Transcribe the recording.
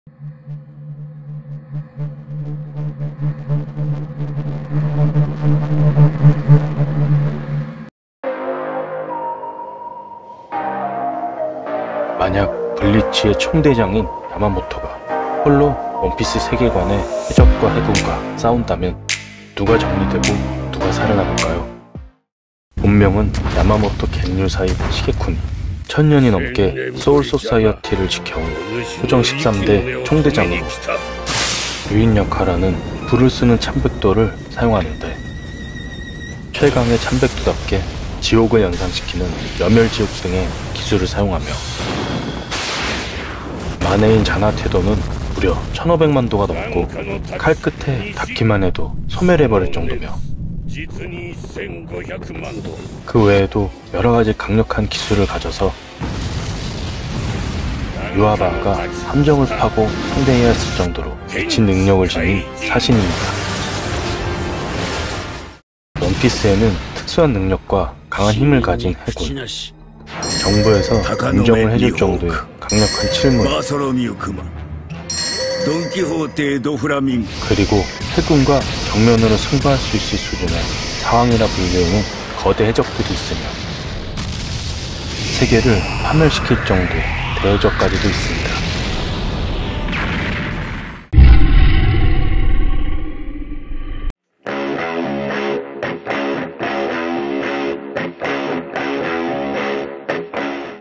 만약 블리치의 총대장인 야마모토가 홀로 원피스 세계관의 해적과 해군과 싸운다면 누가 정리되고 누가 살아남을까요? 본명은 야마모토 겐류사이 시게쿠니. 1000년이 넘게 소울소사이어티를 지켜온 호정 13대 총대장으로 유인 역할하는 불을 쓰는 참백도를 사용하는데 최강의 참백도답게 지옥을 연상시키는 여멸지옥 등의 기술을 사용하며 만해인 자나 태도는 무려 1500만 도가 넘고 칼 끝에 닿기만 해도 소멸해버릴 정도며 그 외에도 여러가지 강력한 기술을 가져서 유아바가 함정을 파고 상대해야 했을 정도로 미친 능력을 지닌 사신입니다. 원피스에는 특수한 능력과 강한 힘을 가진 해군, 정부에서 인정을 해줄 정도의 강력한 칠문, 그리고 해군과 정면으로 승부할 수 있을 수준의 사왕이라 불리우는 거대 해적들이 있으며 세계를 파멸시킬 정도의 대해적까지도 있습니다.